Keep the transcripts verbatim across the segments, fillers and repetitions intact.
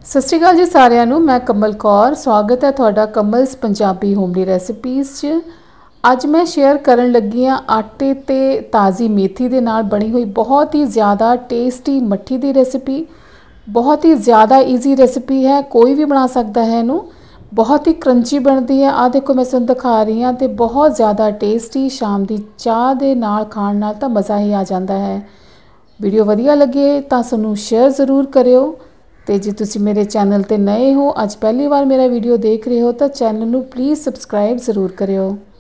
सत श्री अकाल जी सारिਆਂ ਨੂੰ। मैं कमल कौर स्वागत है ਤੁਹਾਡਾ कमल्स पंजाबी होमली रेसिपीज़ 'ਚ। ਅੱਜ मैं शेयर ਕਰਨ ਲੱਗੀ ਹਾਂ आटे ते ताज़ी मेथी ਦੇ ਨਾਲ बनी हुई बहुत ही ज़्यादा टेस्टी मट्ठी ਦੀ रेसिपी। बहुत ही ज़्यादा ईजी रेसिपी है, कोई भी बना सकता है इनू। बहुत ही क्रंची बनती है। आ देखो मैं तुहानू दिखा रही हाँ, तो बहुत ज़्यादा टेस्टी शाम की चाह दे नाल खाण नाल तां मज़ा ही आ जाता है। वीडियो वधिया लगे तो सानू शेयर ज़रूर करियो। तो जे तुसी मेरे चैनल ते नए हो, अज पहली बार मेरा वीडियो देख रहे हो, तो चैनल नू प्लीज़ सबसक्राइब ज़रूर करियो।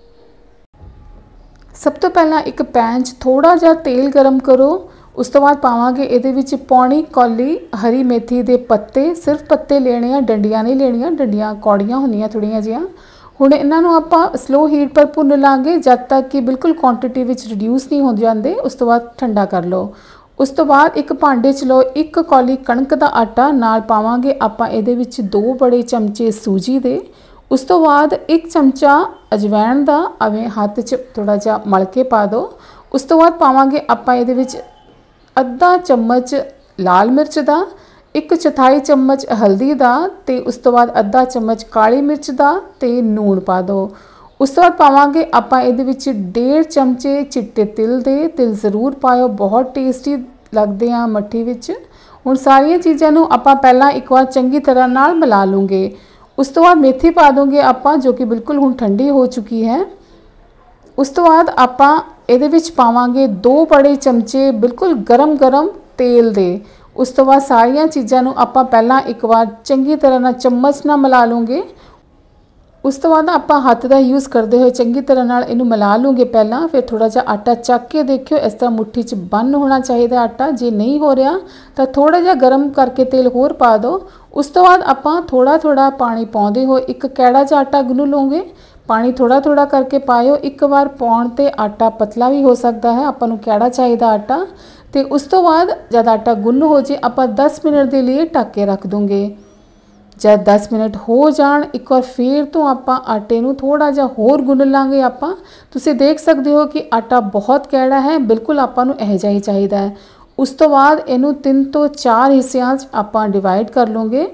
सब तो पहला एक पैन च थोड़ा जिहा तेल गरम करो। उस तो बाद पावांगे इहदे विच पौनी कौली हरी मेथी दे पत्ते। सिर्फ पत्ते लेने आ, डंडियां नहीं लेनियां, डंडियां कौड़ियां होंदियां थोड़ियां जिहियां। हुण इन्हां नूं आपां स्लो हीट पर भुन लांगे जब तक कि बिल्कुल क्वांटिटी विच रिड्यूस नहीं हो जाते। उस तो बाद ठंडा कर लो। उस तो बाद एक भांडे च लो एक कौली कणक का आटा, नाल पावांगे आपां इहदे विच दो बड़े चमचे सूजी दे। उस तो बाद एक चमचा अजवैन का अवें हत्थ च थोड़ा जिहा मल के पा दो। उस तो बाद पावांगे आपां इहदे विच अद्धा चम्मच लाल मिर्च का, एक चौथाई चम्मच हल्दी का, ते उस तो बाद अद्धा चम्मच काली मिर्च का, ते नून पा दो। उस तो बाद पावांगे आपां इहदे विच डेढ़ चमचे चिट्टे तिल दे। तिल ज़रूर पाओ, बहुत टेस्टी लगते हैं मट्ठी विच। हुण सारियां चीज़ां नूं आपां पहलां एक बार चंगी तरह नाल मिला लूँगे। उस तो बाद मेथी पा दूँगे आपां, जो कि बिल्कुल हुण ठंडी हो चुकी है। उस तो बाद आपां इहदे विच पावांगे दो बड़े चमचे बिल्कुल गरम गरम तेल दे। उस तो बाद सारियां चीज़ां नूं आपां पहलां एक बार चंगी तरह नाल चम्मच नाल मिला लूँगे। उस तो बाद आपां हत्थ का यूज़ करते हुए चंगी तरह नाल इनू मिला लूँगे पहला। फिर थोड़ा जिहा आटा चक के देखियो, इस तरह मुट्ठी च बन होना चाहिए आटा। जे नहीं हो रहा तो थोड़ा जिहा गर्म करके तेल होर पा दो। उस तो बाद आपां थोड़ा थोड़ा पानी पाउंदे होए एक कैड़ा जिहा आटा गुन लूँगे। पानी थोड़ा थोड़ा करके पायो। एक बार पाउण ते आटा पतला भी हो सकता है, आपां नूं कैड़ा चाहिए आटा। तो उस तो बाद जब आटा गुन हो जाए आपां दस मिनट के लिए ढक के रख दूँगे। जब दस मिनट हो जाण एक बार फिर तो आपां आटे नूं थोड़ा जिहा होर गुन लांगे आपां। तुसीं देख सकते हो कि आटा बहुत कैड़ा है, बिल्कुल आपां नूं इहो जिहा ही चाहिदा है। उस तो बाद इनू तीन तो चार हिस्सियां च आपां डिवाइड कर लूँगे।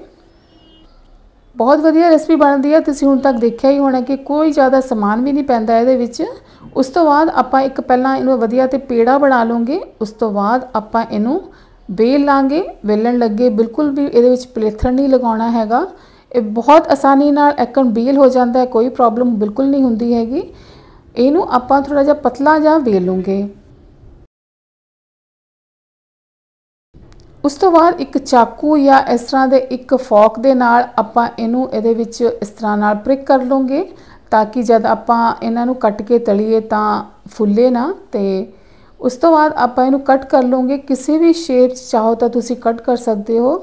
बहुत वधिया रेसिपी बनती है। तुसीं हुण तक देखिया ही होना कि कोई ज़्यादा समान भी नहीं पैंदा इहदे विच। उस तो बाद आपां एक पहलां इनू वधिया ते पेड़ा बना लूँगे। उस तो बाद आपां इनू बेल लांगे। बेलन लगे बिल्कुल भी इहदे विच पलेथर नहीं लगाउणा हैगा। ये बहुत आसानी नाल एकन बेल हो जाता है, कोई प्रॉब्लम बिल्कुल नहीं हुंदी हैगी। इनू आपां थोड़ा जिहा पतला जिहा बेल लूँगे। उस तो बाद एक चाकू या इस तरह के एक फॉक दे नाल आपां इनू इहदे विच इस तरह नाल प्रिक कर लूँगे, ताकि जब आपां इन्हां नूं कट के तलीए तां फुले ना। ते उस तो बाद आपां इनू कट कर लूँगे। किसी भी शेप चाहो तो तुसी कट कर सकते हो।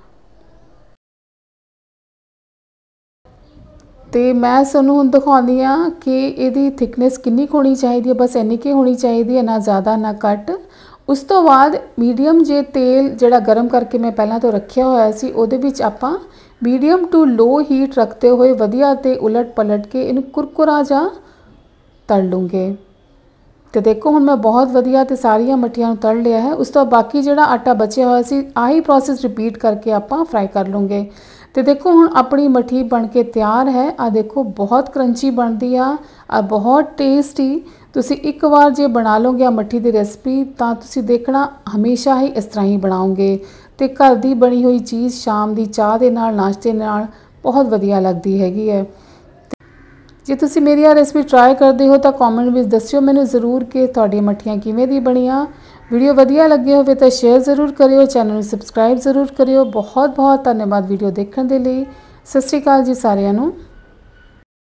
तो मैं तुहानूं हुण दिखाउंदी हां कि इहदी थिकनेस कितनी होनी चाहिए, बस इन्नी की होनी चाहिए, ना ज़्यादा ना घट। उस तो बाद मीडियम जे तेल जिहड़ा गरम करके मैं पहलां तो रखिया होया सी, उहदे विच आपां मीडियम टू लो हीट रखते हुए वधिया ते उलट पलट के इनू कुरकुरा जा तल लूँगे। तो देखो हुण मैं बहुत वधिया ते सारियां मट्ठियां तल लिया है। उस तो बाकी जिहड़ा आटा बचिया होया सी, आही प्रोसेस रिपीट करके आपां फ्राई कर लूँगे। तो देखो हुण अपनी मट्ठी बन के तैयार है। आ देखो बहुत क्रंची बनती आ, आ बहुत टेस्टी। तुसी एक बार जे बना लोगे मट्ठी की रेसिपी तो तुसी देखना हमेशा ही इस तरह ही बनाओगे। तो घर की बनी हुई चीज़ शाम की चाह के नाल नाश्ते नाल बहुत वधिया लगती हैगी है। जे तुसी मेरी आ रेसिपी ट्राई करते हो तो कॉमेंट में दस्सियो मैनूं ज़रूर कि तुहाडी मट्ठियां किवें दी बणियां। वीडियो वधिया लगे होवे तो शेयर ज़रूर करियो, चैनल नूं सबसक्राइब ज़रूर करियो। बहुत बहुत धन्यवाद वीडियो देखने के लिए। सत श्री अकाल जी सारिआं नूं।